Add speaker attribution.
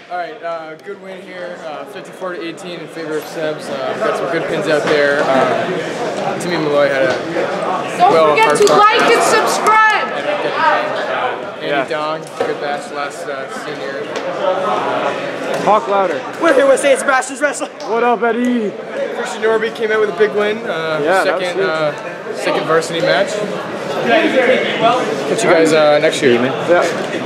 Speaker 1: Alright, good win here, 54-18 in favor of Sebs. Got some good pins out there. Timmy Malloy had a
Speaker 2: Don't forget to like and subscribe!
Speaker 1: Andy Dong, good match last senior.
Speaker 3: Talk louder.
Speaker 4: We're here with St. Sebastian's Wrestling.
Speaker 3: What up, Eddie?
Speaker 1: Christian Norby came out with a big win. Second varsity match. Catch you guys next year, man.
Speaker 3: Yeah.